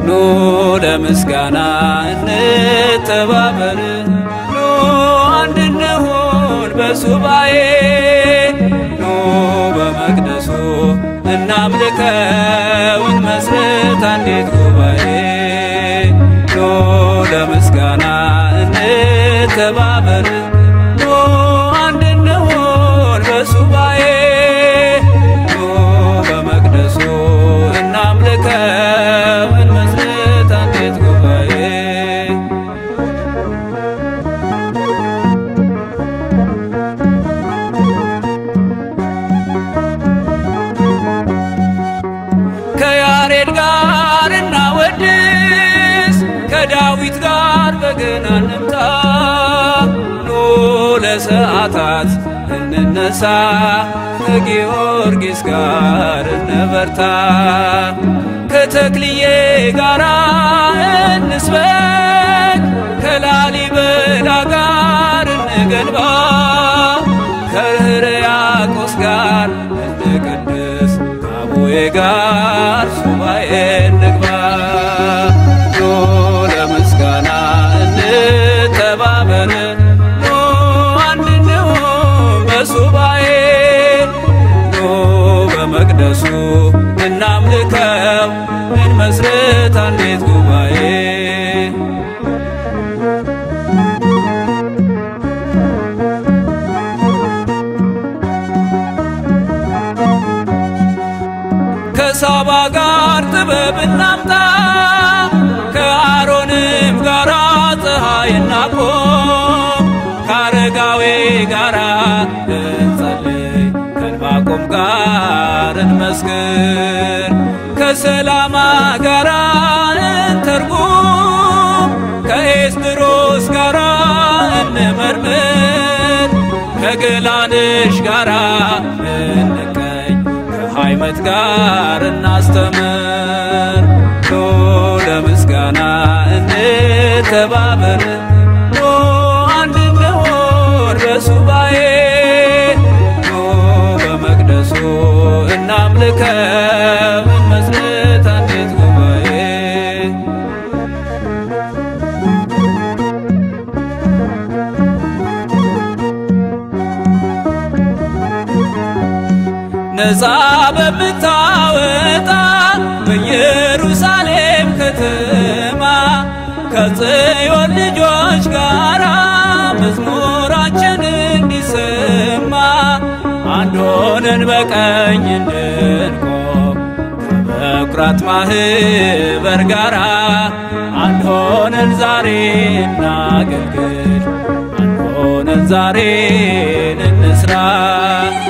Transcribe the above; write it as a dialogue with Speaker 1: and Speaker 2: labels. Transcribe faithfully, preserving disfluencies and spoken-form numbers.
Speaker 1: ኑ ለምስጋና እንተባበር ኑ አንድ እንሁን በሱባኤ ኑ በመቅደሱ እናምልከው እንመስርት አንዲት ጉባኤ ኑ ለምስጋና እንተባበር ኑ አንድ እንሁን በሱባኤ ኑ በመቅደሱ እናምልከው እንመስርት አንዲት ጉባኤ ከያሬድ ጋር እናወድስ ከዳዊት ጋር በገና እንምታ ኑ ለሰዓታት እንነሳ ከጊዮርጊስ ጋር እንበርታ ከተክልዬ ጋር እንስበክ ከላሊበላ ጋር እንገንባ ከሕርያቆስ ጋር እንቅድስ ከአቡዬ ጋር ሱባኤ እንግባ ኑ ለምስጋና እንተባበር ኑ አንድ እንሁን በሱባኤ ኑ በመቅደሱ እናምልከው እንመስርት አንዲት ጉባኤ ከሳባ ጋር ጥበብ እናምጣ ከአሮንም ጋር ፀሐይ እናቆም ከአረጋዊ ጋር እንጸልይ ከዕንባቆም ጋር እንመስክር ከሰላማ ጋር እንተርጉም ከኤስድሮስ ጋር እንመርምር ከገላንሽ ጋር እንቀኝ ከሃይመት ጋር እናስተምር ኑ ለምስጋና እንተባበር ኑ አንድ እንሁን በሱባኤ ኑ በመቅደሱ እናምልከው እንመስርት አንዲት ጉባኤ ነፃ በምታወጣ በኢየሩሳሌም ከተማ ከጽዮን ልጆች ጋር መዝሙራችን እንዲሰማ አንድ ሆነን በቀኝ እንድንቆም ከበኵራት ማህበር ጋር አንድ ሆነን ዛሬ እናገልግል አንድ ሆነን ዛሬ እንስራ